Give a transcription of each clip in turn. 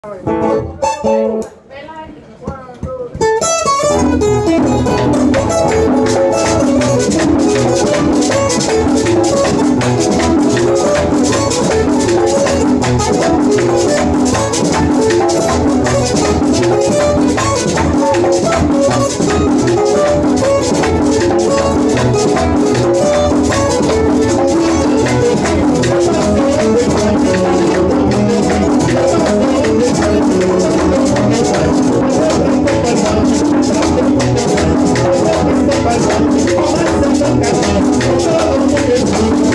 Bye.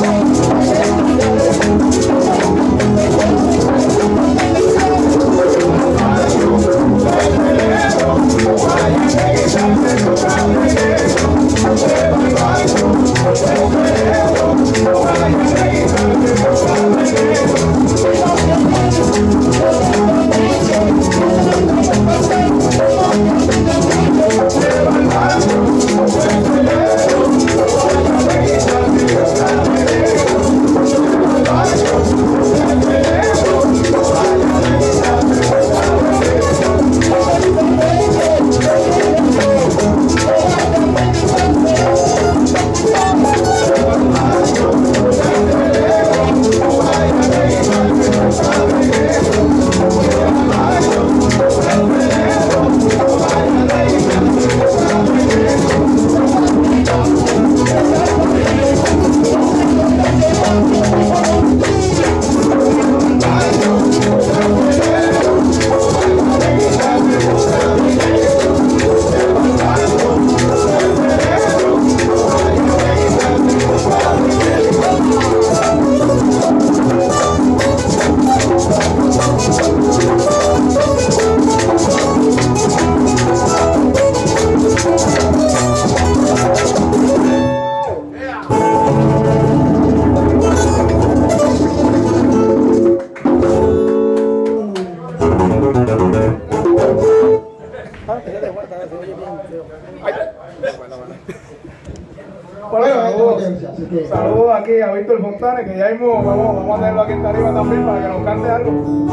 Saludos aquí a Víctor Fontanes, que ya mismo vamos a tenerlo aquí en tarima también para que nos cante algo.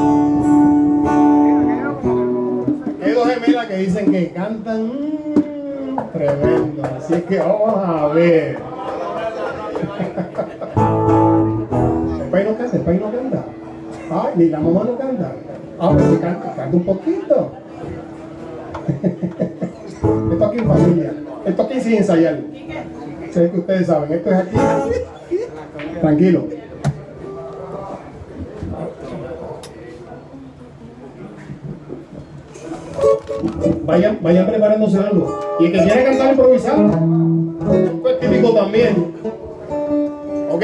Hay dos gemelas que dicen que cantan tremendo, así que vamos a ver. El país no canta, el país no canta. Ay, ni la mamá no canta. Ah, pero canta un poquito. Esto aquí en familia, esto aquí sin ensayar. Sé que ustedes saben, esto es aquí. Tranquilo. Vayan preparándose algo. Y el que quiere cantar improvisado, esto es típico también. ¿Ok?